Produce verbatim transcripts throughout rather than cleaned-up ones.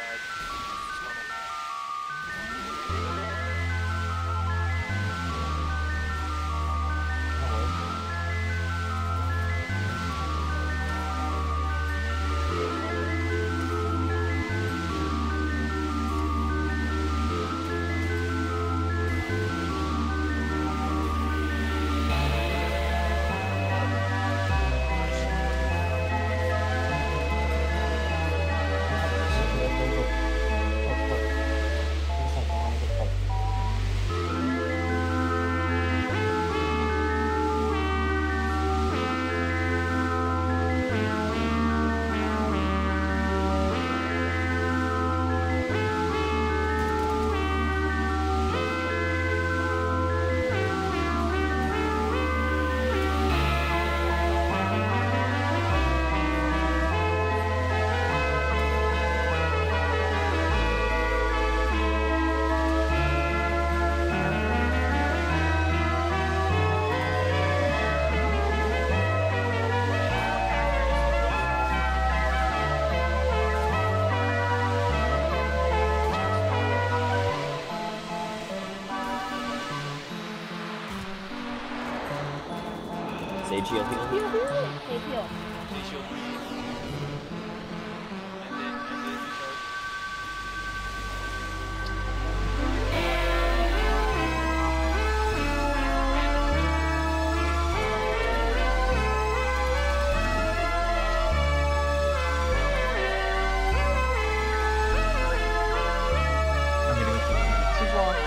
Sage heal, heal, heal, heal. Sage heal. Sage heal. And then, and then you charge. She's lost.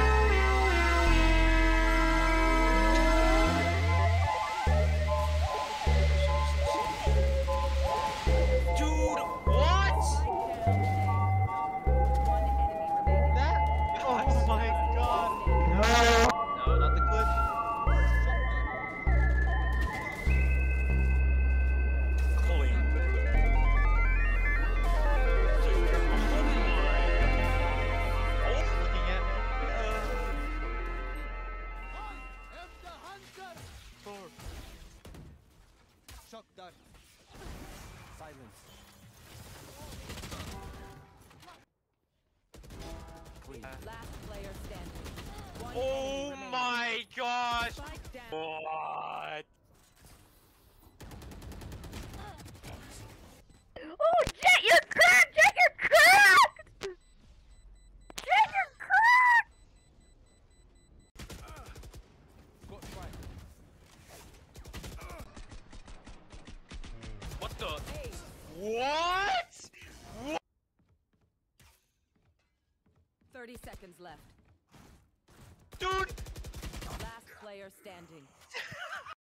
Shock dart. Silence. Last player standing. One Oh enemy my gosh! Spike down. What? Oh, Jet, you're cracked! Jet, you're cracked! Jet, you're cracked! Got strike. What the? Hey, What? What? thirty seconds left. Dude! Last player standing.